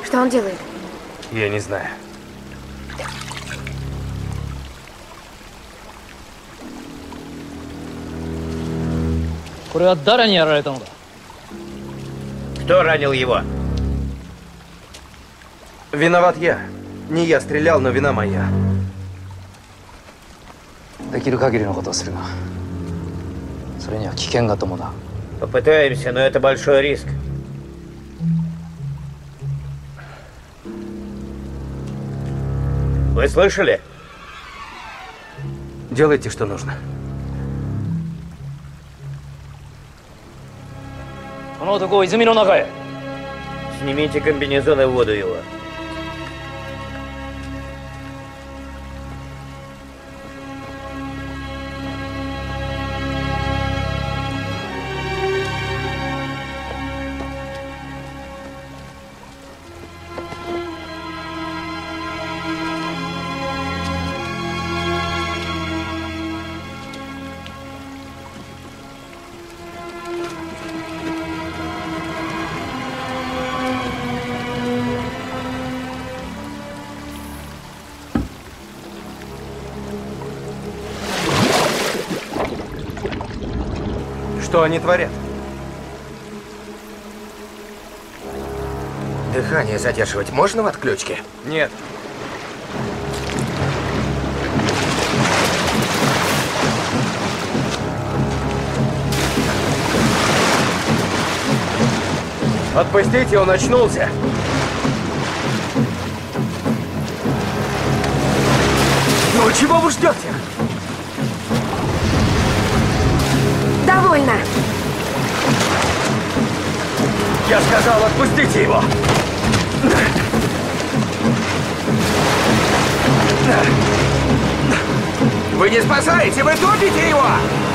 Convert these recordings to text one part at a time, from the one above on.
Что он делает? Я не знаю. Кто ранил его? Виноват я. Не я стрелял, но вина моя. Попытаемся, но это большой риск. Вы слышали? Делайте, что нужно. Снимите комбинезон и в воду его. Что они творят? Дыхание задерживать можно в отключке? Нет. Отпустите, он очнулся. Ну, чего вы ждете? Довольно. Я сказал, отпустите его. Вы не спасаете, вы топите его!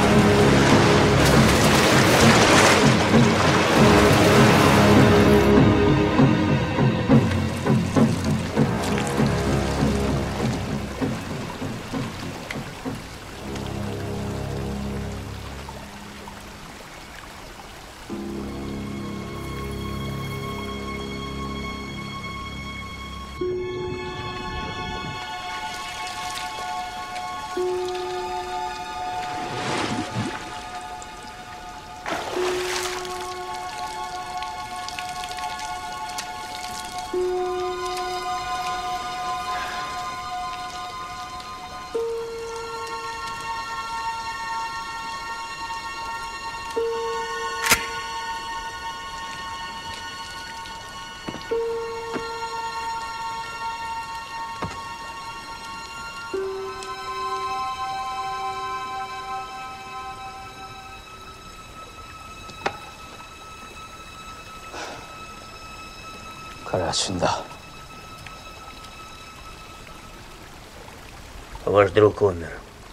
Ваш друг умер.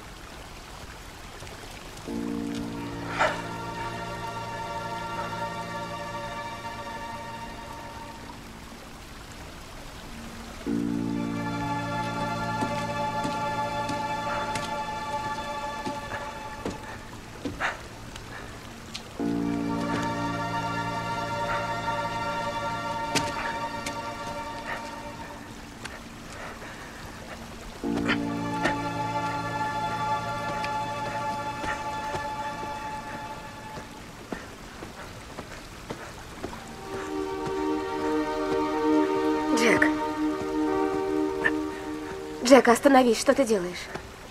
Джек. Джек, остановись, что ты делаешь?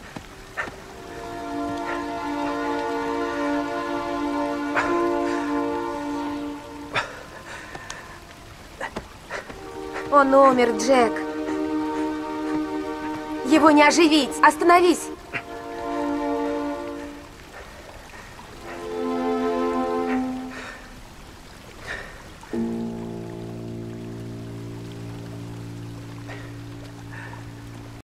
Он умер, Джек. Его не оживить. Остановись.